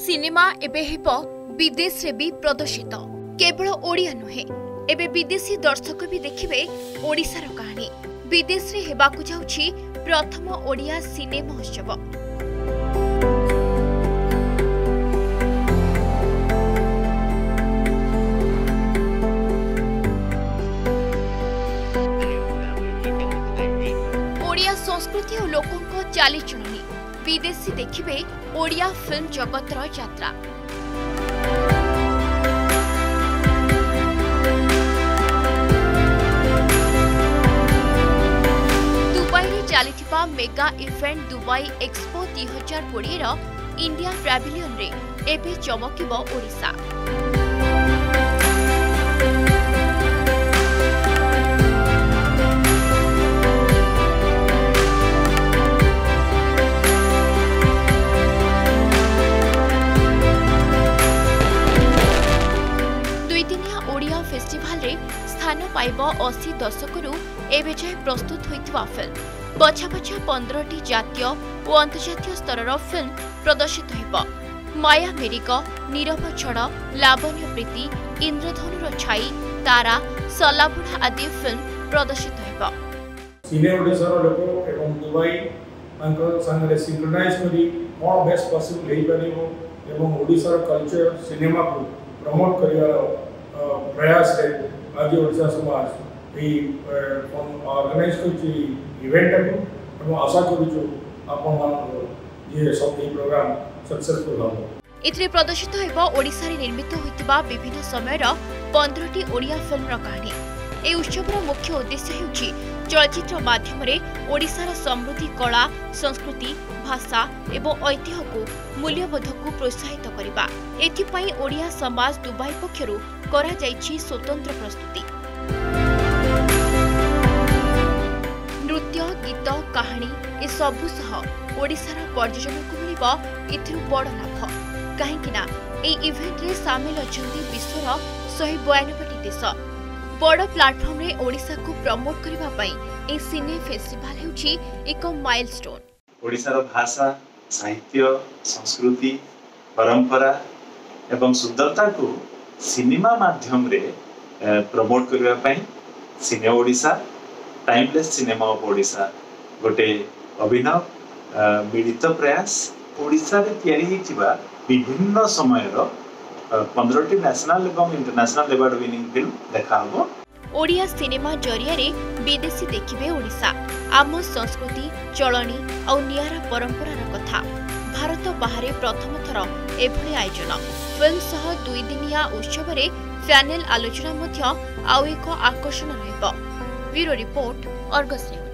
Cinema एबे हेब विदेश रे भी प्रदर्शित केवल ओडिया नुहे एबे विदेशी दर्शक भी देखिबे ओडिशार कहानी। विदेश रे हेबाकु जाउछि प्रथम ओडिया सिने महोत्सव। ओडिया संस्कृति और लोकों चालीचलनी विदेशी देखिबे ओडिया फिल्म जगतर यात्रा। दुबई रे चलीथिबा मेगा इवेंट दुबई एक्सपो 2020 रो इंडिया पैविलियन रे एबे चमकिबो ओडिशा। ओडिया फेस्टिवल रे स्थान पाइब 80 दशकरू एबे जाय प्रस्तुत होइतबा फिल्म बछा बछा 15टी जातीय और अंतर्जातीय स्तरर फिल्म प्रदर्शित होइब। माया मेरिक, नीरव छड़, लावण्य प्रीति, इंद्रधनुर छाई, तारा, सलाबुढ़ा आदि फिल्म प्रदर्शित होइब। सिने ओडिशार लोक एवं दुबई मानक संगे सिंक्रोनाइज करी कोन बेस्ट पॉसिबल हेइ परिबो एवं ओडिशार कल्चर सिनेमा को प्रमोट करिवार प्रयास है। आज ओडिशा समाज ऑर्गेनाइज कर इवेंट को आशा करूँ आपण ये सब प्रोग्राम सक्सेसफुल हो। इथरे प्रदर्शित होइबो ओडिसा रे निर्मित होइतिबा विभिन्न समयर 15टी ओडिया फिल्म रो कहानी। ए उत्सवर मुख्य उद्देश्य हेउछि चलचित्र माध्यम रे ओडिसार समृद्धि कला, संस्कृति, भाषा एवं ऐतिह्य को मूल्यबोध को प्रोत्साहित करिबा। एथिपई ओडिया समाज दुबई पक्षरु करा जाइछि स्वतंत्र प्रस्तुति। नृत्य, गीत, कहानी ए सबु सह ओडिसार पर्यटन को मिलिबा इथरु बड़ लाभ। काहेकिना ए इवेंट रे शामिल अछंती विश्वर 192टी देश। बड़ प्लाटफॉर्म रे ओडिसा को प्रमोट करिबा पई ए सिने फेस्टिवल हेउछि एक माइलस्टोन। ओडिसार भाषा, साहित्य, संस्कृति, परंपरा एवं सुंदरता को सिनेमा माध्यम रे प्रमोट करिबा पई cine Odisha timeless cinema of Odisha गोटे अभिनव मिलित प्रयास। ओडिसा रे तयारी हिथिबा विभिन्न समयर 15टी नेशनल एवं इंटरनेशनल अवार्ड विनिंग फिल्म देखा हबो। ओडिया सिनेमा जरिया रे विदेशी देखिबे ओडिशा आम संस्कृति, चलनी और नियारा परंपरार कथा। भारत बाहरे प्रथम थर एभली आयोजन फिल्म सह 2 दिनिया उत्सव रे पैनल आलोचना मध्य आउ एक आकर्षण रहइबो। Bureau report, Argus news.